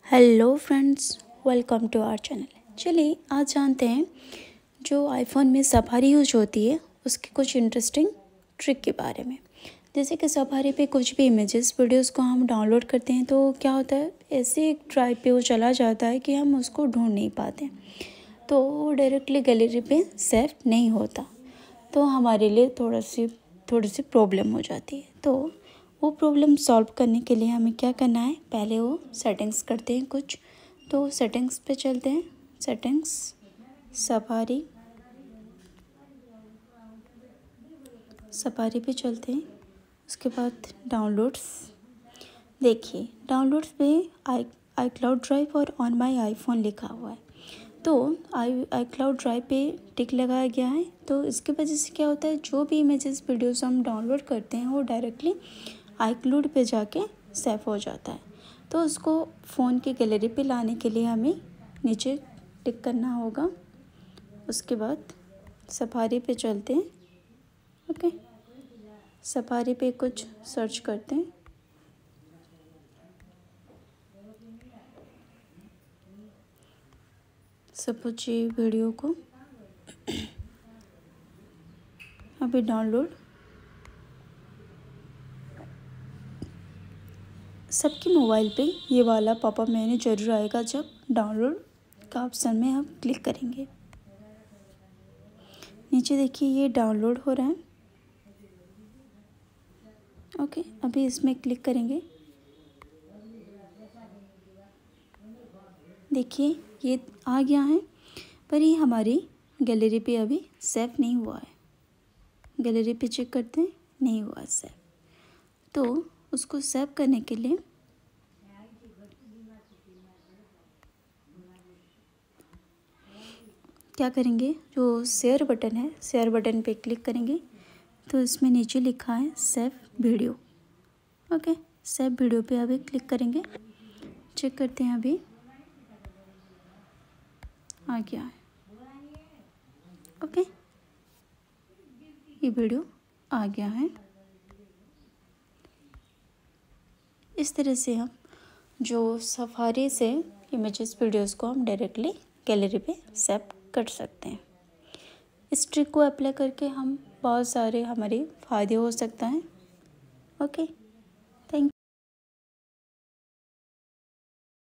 Hello friends, welcome to our channel. चलिए आज जानते हैं जो आईफोन में सफारी यूज होती है उसकी कुछ इंटरेस्टिंग ट्रिक के बारे में। जैसे कि सफारी पे कुछ भी इमेजेस वीडियोस को हम डाउनलोड करते हैं तो क्या होता है, ऐसे एक ड्राइव पे वो चला जाता है कि हम उसको ढूंढ नहीं पाते, तो वो डायरेक्टली गैलरी पे सेव नहीं होता, तो हमारे लिए थोड़ी सी प्रॉब्लम हो जाती है। तो वो प्रॉब्लम सॉल्व करने के लिए हमें क्या करना है, पहले वो सेटिंग्स करते हैं कुछ। तो सेटिंग्स पे चलते हैं, सेटिंग्स, सफारी पे चलते हैं। उसके बाद डाउनलोड्स, देखिए डाउनलोड्स पे आई क्लाउड ड्राइव और ऑन माई आईफोन लिखा हुआ है, तो आई क्लाउड ड्राइव पे टिक लगाया गया है। तो इसकी वजह से क्या होता है, जो भी इमेजेस वीडियोस हम डाउनलोड करते हैं वो डायरेक्टली आई क्लाउड पे जाके सेव हो जाता है। तो उसको फ़ोन की गैलरी पे लाने के लिए हमें नीचे टिक करना होगा। उसके बाद सफारी पे चलते हैं। ओके, सफारी पे कुछ सर्च करते हैं। सपोज ये वीडियो को अभी डाउनलोड, सबके मोबाइल पे ये वाला पॉपअप मेन्यू जरूर आएगा जब डाउनलोड का ऑप्शन में हम क्लिक करेंगे। नीचे देखिए ये डाउनलोड हो रहा है। ओके, अभी इसमें क्लिक करेंगे। देखिए ये आ गया है, पर ये हमारी गैलरी पे अभी सेव नहीं हुआ है। गैलरी पे चेक करते हैं, नहीं हुआ सेव। तो उसको सेव करने के लिए क्या करेंगे, जो शेयर बटन है, शेयर बटन पे क्लिक करेंगे। तो इसमें नीचे लिखा है save video. Okay, save video पे अभी क्लिक करेंगे। चेक करते हैं, अभी आ गया है। ओके, ये वीडियो आ गया है। इस तरह से हम जो सफारी से इमेजेस वीडियोस को हम डायरेक्टली गैलरी पे सेव कर सकते हैं। इस ट्रिक को अप्लाई करके हम बहुत सारे हमारे फ़ायदे हो सकता है। ओके।